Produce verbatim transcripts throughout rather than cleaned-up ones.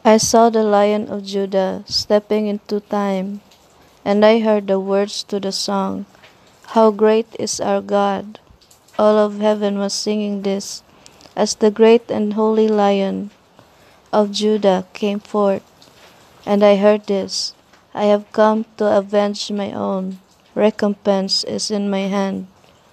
I saw the Lion of Judah stepping into time, and I heard the words to the song, "How great is our God!" All of heaven was singing this, as the great and holy Lion of Judah came forth. And I heard this, "I have come to avenge my own. Recompense is in my hand."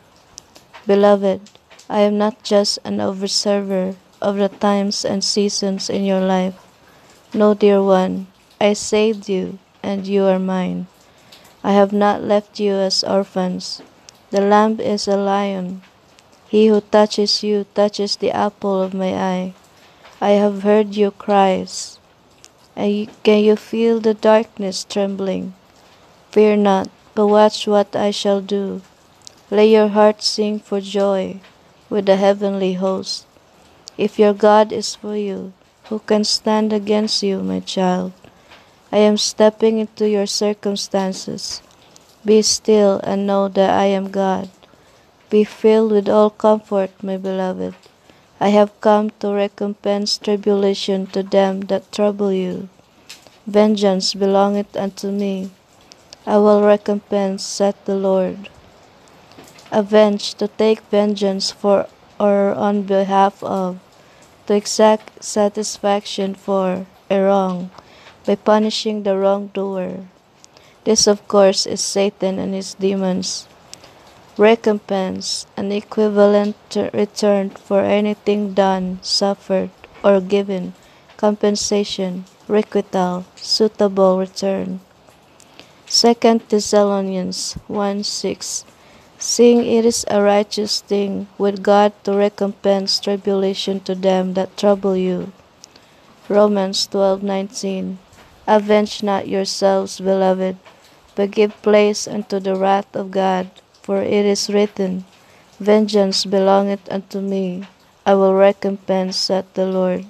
Beloved, I am not just an observer of the times and seasons in your life. No, dear one, I saved you, and you are mine. I have not left you as orphans. The Lamb is a lion. He who touches you touches the apple of my eye. I have heard your cries. And can you feel the darkness trembling? Fear not, but watch what I shall do. Let your heart sing for joy with the heavenly host. If your God is for you, who can stand against you, my child? I am stepping into your circumstances. Be still and know that I am God. Be filled with all comfort, my beloved. I have come to recompense tribulation to them that trouble you. Vengeance belongeth unto me. I will recompense, saith the Lord. Avenge, to take vengeance for or on behalf of, to exact satisfaction for a wrong, by punishing the wrongdoer. This, of course, is Satan and his demons. Recompense, an equivalent return for anything done, suffered, or given. Compensation, requital, suitable return. Second Thessalonians one six. Seeing it is a righteous thing with God to recompense tribulation to them that trouble you. Romans twelve nineteen. Avenge not yourselves, beloved, but give place unto the wrath of God, for it is written, Vengeance belongeth unto me, I will recompense, saith the Lord.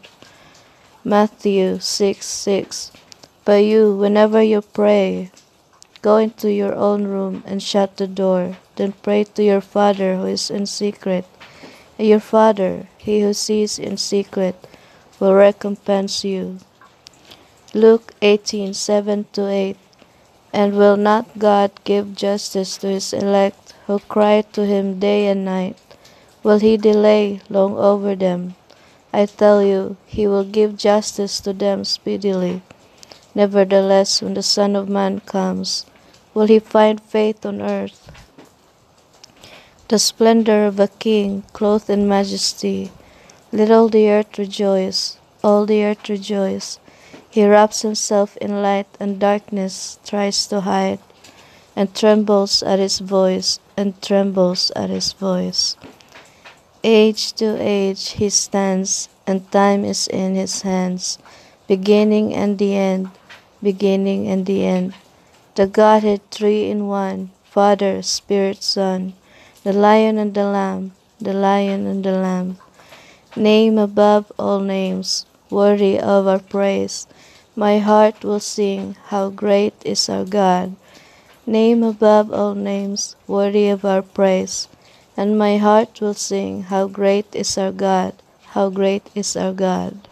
Matthew six six. But you, whenever you pray, go into your own room and shut the door. Then pray to your Father who is in secret. And your Father, he who sees in secret, will recompense you. Luke eighteen seven to eight. And will not God give justice to his elect, who cry to him day and night? Will he delay long over them? I tell you, he will give justice to them speedily. Nevertheless, when the Son of Man comes, will he find faith on earth? The splendor of a king, clothed in majesty. Let all the earth rejoice, all the earth rejoice. He wraps himself in light, and darkness tries to hide, and trembles at his voice, and trembles at his voice. Age to age he stands, and time is in his hands, beginning and the end, beginning and the end. The Godhead three in one, Father, Spirit, Son, the Lion and the Lamb, the Lion and the Lamb. Name above all names, worthy of our praise. My heart will sing, how great is our God. Name above all names, worthy of our praise. And my heart will sing, how great is our God, how great is our God.